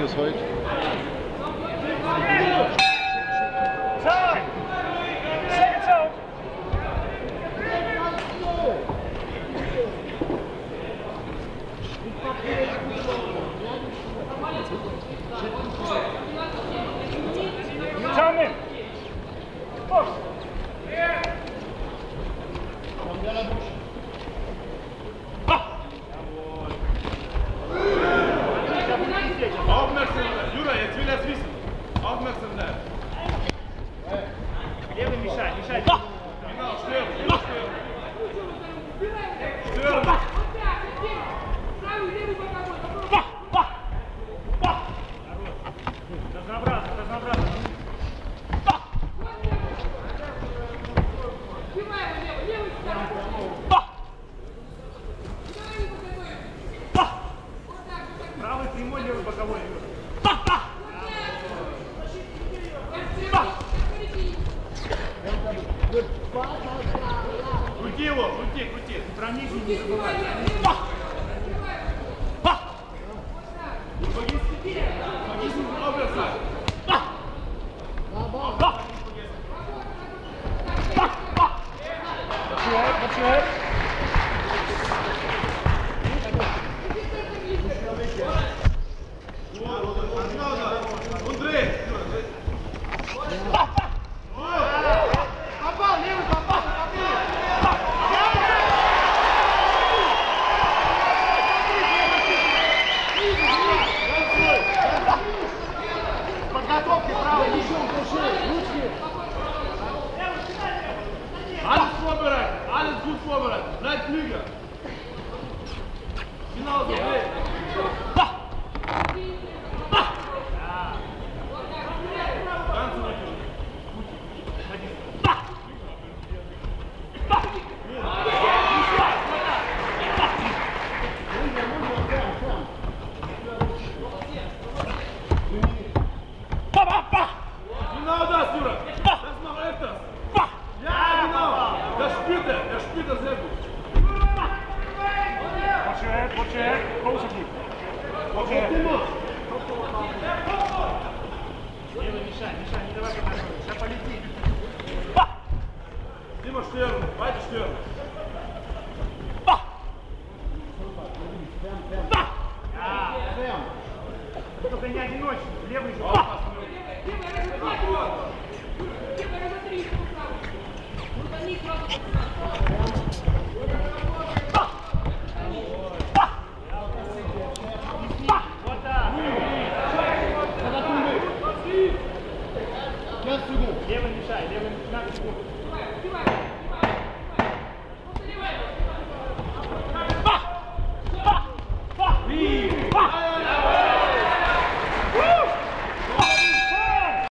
Matthias heute. Крути его, крути. Сохранись и не забывай. Alles gut vorbereitet. Bleib Flüger. Genau so. Ganz ruhig. Genau das, Jura. Das noch öfters. Ja, genau. Das spürt er sehr gut. Watch your head, closer keep. Watch your head. Мешай, не давай подходить. Сейчас полети. Дима, stören, weiter stören. Только не одиночный, левый же. Дима,